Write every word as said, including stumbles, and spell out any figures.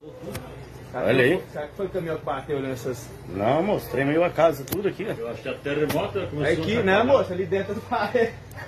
Olha aí. Será que foi o caminhão que bateu nessas? Não, moço, tremeu a casa tudo aqui, ó. Eu acho que a terremoto começou Aqui, né, moço? Ali dentro do parede.